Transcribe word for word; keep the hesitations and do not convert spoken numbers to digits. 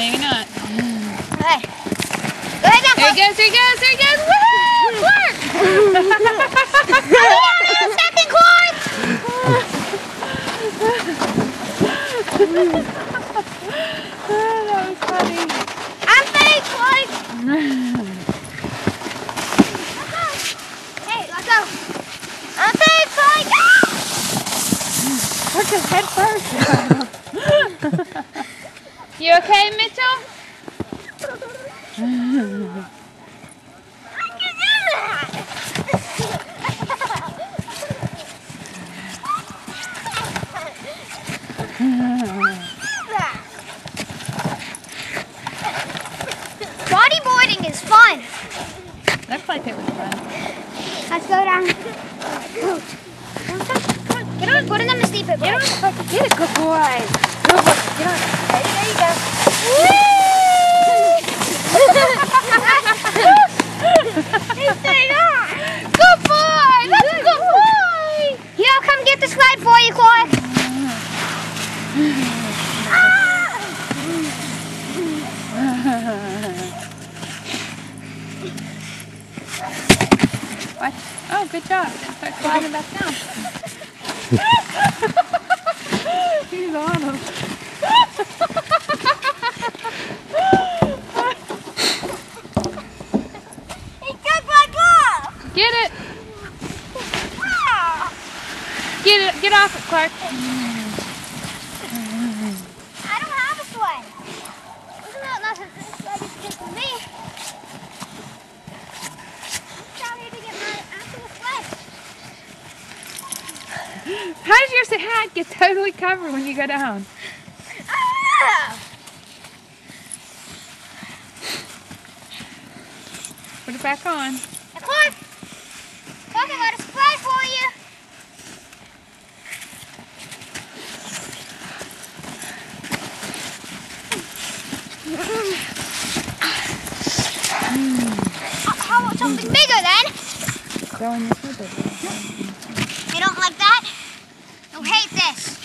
Maybe not. Okay. Go ahead now. There he goes, there he goes, there he goes. Woohoo! Clark! Oh, second, Clark! Oh, that was funny. I'm fake, Clark! Let's go. Hey, let's go. I'm fake, Clark! Clark is head first. You okay, Mitchell? I can do that! Bodyboarding is fun. Looks like it was fun. Let's go down. Come on, get on. Put it in the steep it. Get on, Clark. Get it, good boy. Good boy. Get on. Ready? There you go. He's staying on. Good boy. That's a good boy. Here, I'll come get the slide for you, Clark. What? Oh, good job. Start sliding back down. He's on him. He took my glove. Get it. Get it. Get off it, Clark. I don't have a sled. Isn't that nothing? This sled is just for me. I'm down here to get my actual sled. How does your hat get totally covered when you go down? Ah! Put it back on. Now, Clark, Clark, I got a sled for you. How about something bigger then? Go in your foot. You don't like that? You hate this.